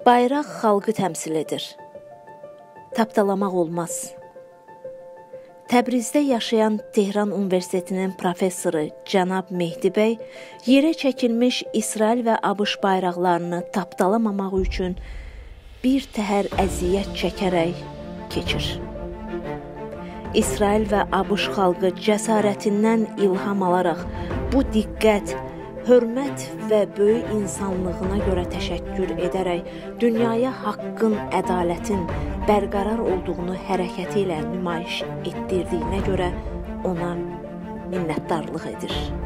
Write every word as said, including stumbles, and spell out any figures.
Bayraq xalqı təmsil edir. Tapdalamaq olmaz. Təbrizdə yaşayan Tehran Universitetinin professoru cənab Mehdi bəy yerə çəkilmiş İsrail və ABŞ bayraqlarını tapdalamamaq üçün bir təhər əziyyət çəkərək keçir. İsrail və ABŞ xalqı cəsarətindən ilham alaraq bu diqqət, hörmət və böyük insanlığına görə təşəkkür edərək dünyaya haqqın, ədalətin bərqərar olduğunu hərəkəti ilə nümayiş etdirdiyinə görə ona minnətdarlıq edir.